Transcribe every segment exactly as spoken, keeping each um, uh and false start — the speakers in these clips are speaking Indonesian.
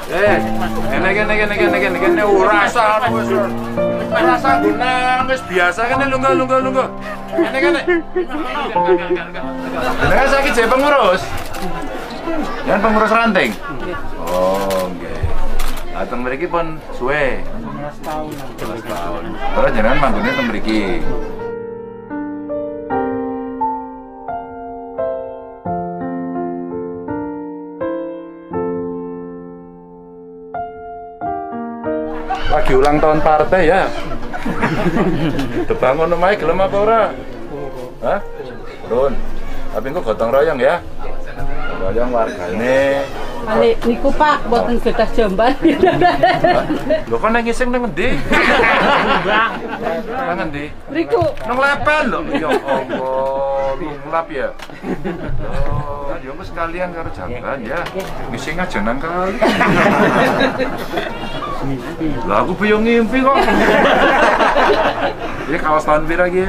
Eh, kene kene kene kene kene kene rasa wis. Rasa nangis biasa kene lungguh lungguh lungguh. Kene kene. Jenengan saiki jek pengurus. Jangan pengurus ranting. Oh, nggih. Dateng mriki pun suwe. enam belas tahun. enam belas tahun. Terus jenengan manggune teng mriki. Lagi ulang tahun partai ya. Dibangun omahe gelem apa ora? Hah? Turun. Tapi engko gotong royong ya. Royong wargane. Balik niku Pak, boten gadah jamban. Lho kan nang ngising nang endi? Nang endi? Niku Nang lepen lho. Ya Allah, lunglap ya. Oh, ya wis sekalian karo jamban ya. Ngising aja nang kali. Lah aku peyong ngimpi kok. Iki kawas tahun pira iki?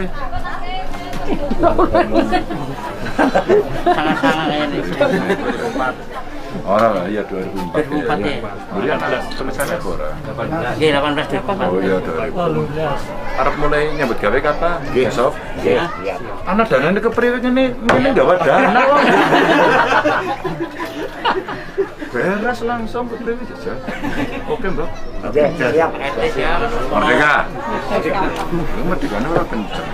Sangat-sangat kayak ini. Orang lah, iya dua ribu empat. dua ribu empat ya. Jadi anak tulisannya ora. Nggih, delapan belas dua ribu empat. Oh iya dua ribu empat. Arep mulai nyambut gawe kapan? Besok. Nggih. Anak danane kepriwe ngene, ngene gawe dana kok. Beres langsung kepriwe jajal. Oke, Mbak. Oke, siap. Siap. Merdeka. Lu merdekane ora kenceng.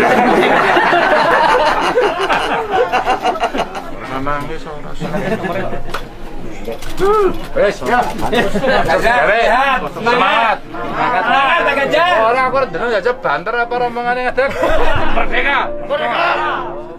Ora nangis ora. Wes, ya. Semangat. Semangat Gajah. Ora aku dengar Gajah banter apa romongane ngadeg. Merdeka. Merdeka.